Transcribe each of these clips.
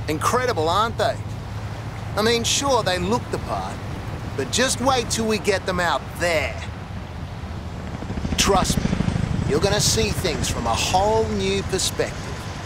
Incredible, aren't they? I mean, sure, they look the part, but just wait till we get them out there. Trust me, you're gonna see things from a whole new perspective.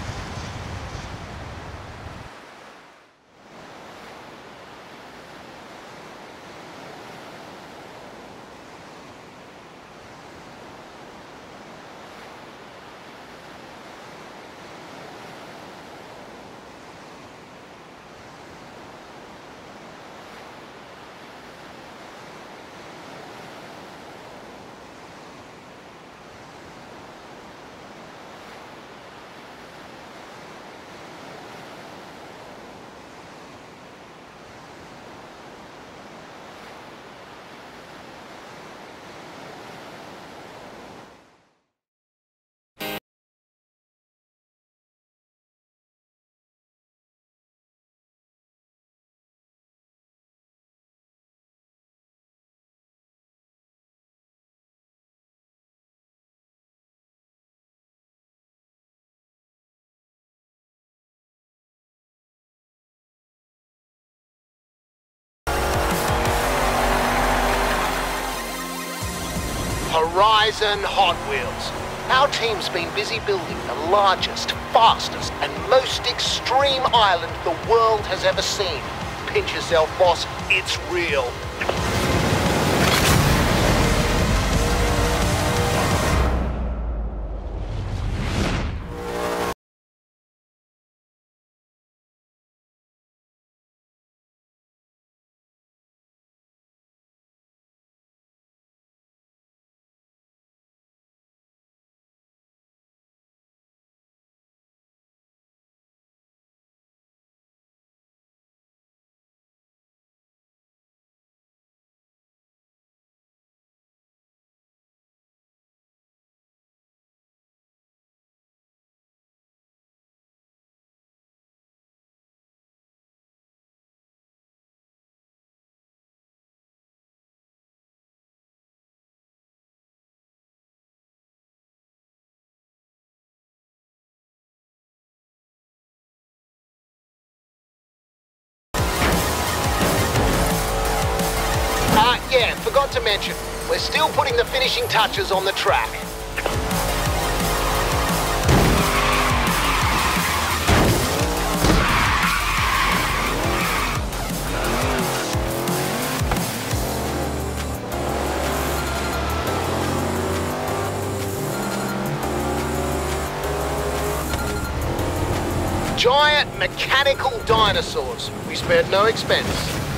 Horizon Hot Wheels. Our team's been busy building the largest, fastest, and most extreme island the world has ever seen. Pinch yourself, boss. It's real. Yeah, forgot to mention, we're still putting the finishing touches on the track. Giant mechanical dinosaurs. We spared no expense.